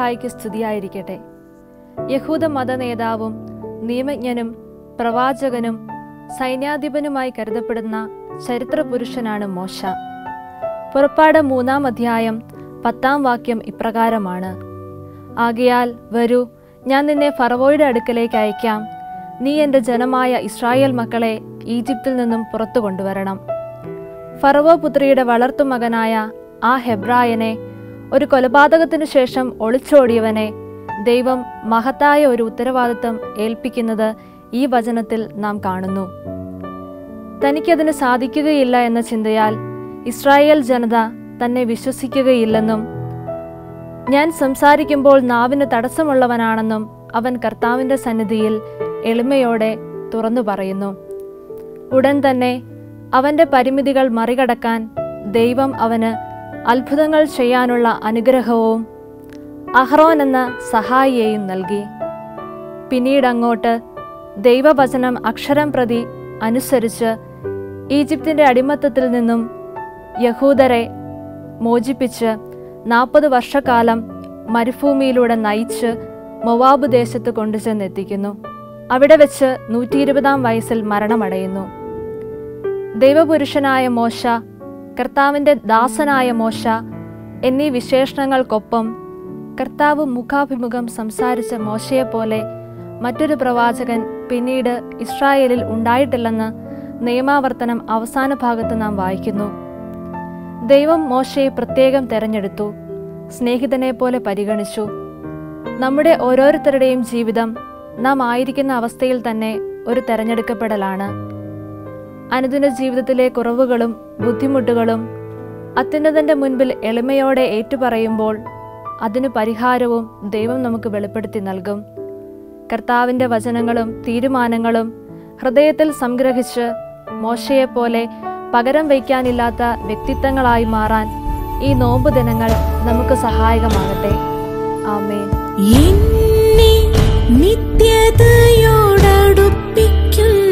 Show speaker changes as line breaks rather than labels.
മിശിഹായിക്ക് സ്തുതിയായിരിക്കട്ടെ. യഹൂദ മത നേതാവും നിയമജ്ഞനും പ്രവാചകനും സൈന്യാധിപനുമായി കരുതപ്പെടുന്ന ചരിത്ര പുരുഷനാണ് മോശ. പുറപ്പാട് 3-ാം അധ്യായം 10-ാം വാക്യം ഇപ്രകാരമാണ്: ആകയാൽ വരൂ, ഞാൻ നിന്നെ ഫറവോയുടെ അടുക്കലേക്ക് അയക്കാം. നീ എൻ്റെ ജനമായ ഇസ്രായേൽ മക്കളെ ഈജിപ്തിൽ നിന്നും പുറത്തു കൊണ്ടുവരണം. ഫറവോ പുത്രിയുടെ വളർത്തുമകനായ ആ ഹെബ്രായനെ, ഒരു കൊലപാതകത്തിനു ശേഷം ഒളിച്ചോടിയവനെ ദൈവം മഹത്തായ ഒരു ഉത്തരവാദിത്തം ഏൽപ്പിക്കുന്നത് ഈ വചനത്തിൽ നാം കാണുന്നു. തനിക്കതിന് സാധിക്കുകയില്ല എന്ന ചിന്തയാൽ ഇസ്രായേൽ ജനത തന്നെ വിശ്വസിക്കുകയില്ലെന്നും ഞാൻ സംസാരിക്കുമ്പോൾ നാവിന് തടസ്സമുള്ളവനാണെന്നും അവൻ കർത്താവിൻ്റെ സന്നിധിയിൽ എളിമയോടെ തുറന്നു പറയുന്നു. ഉടൻ തന്നെ അവൻ്റെ പരിമിതികൾ മറികടക്കാൻ ദൈവം അവന് അത്ഭുതങ്ങൾ ചെയ്യാനുള്ള അനുഗ്രഹവും അഹ്റോൻ എന്ന സഹായിയെയും നൽകി. പിന്നീടങ്ങോട്ട് ദൈവവചനം അക്ഷരം പ്രതി അനുസരിച്ച് ഈജിപ്തിൻ്റെ അടിമത്തത്തിൽ നിന്നും യഹൂദരെ മോചിപ്പിച്ച് 40 വർഷക്കാലം മരുഭൂമിയിലൂടെ നയിച്ച് മൊവാബ് ദേശത്ത് കൊണ്ടുചെന്നെത്തിക്കുന്നു. അവിടെ വെച്ച് 120-ാം വയസ്സിൽ മരണമടയുന്നു. ദൈവപുരുഷനായ മോശ, കർത്താവിൻ്റെ ദാസനായ മോശ എന്നീ വിശേഷണങ്ങൾക്കൊപ്പം കർത്താവ് മുഖാഭിമുഖം സംസാരിച്ച മോശയെപ്പോലെ മറ്റൊരു പ്രവാചകൻ പിന്നീട് ഇസ്രായേലിൽ ഉണ്ടായിട്ടില്ലെന്ന് നിയമാവർത്തനം അവസാന ഭാഗത്ത് നാം വായിക്കുന്നു. ദൈവം മോശയെ പ്രത്യേകം തെരഞ്ഞെടുത്തു, സ്നേഹിതനെ പോലെ പരിഗണിച്ചു. നമ്മുടെ ഓരോരുത്തരുടെയും ജീവിതം നാം ആയിരിക്കുന്ന അവസ്ഥയിൽ തന്നെ ഒരു തെരഞ്ഞെടുക്കപ്പെടലാണ്. അനുദിന ജീവിതത്തിലെ കുറവുകളും ബുദ്ധിമുട്ടുകളും അത്യുന്നതന്റെ മുൻപിൽ എളിമയോടെ ഏറ്റുപറയുമ്പോൾ അതിന് പരിഹാരവും ദൈവം നമുക്ക് വെളിപ്പെടുത്തി നൽകും. കർത്താവിൻ്റെ വചനങ്ങളും തീരുമാനങ്ങളും ഹൃദയത്തിൽ സംഗ്രഹിച്ച് മോശയെപ്പോലെ പകരം വയ്ക്കാനില്ലാത്ത വ്യക്തിത്വങ്ങളായി മാറാൻ ഈ നോമ്പ് ദിനങ്ങൾ നമുക്ക് സഹായകമാകട്ടെ. ആമേൻ.
നിത്യതയോടടുപ്പിക്കും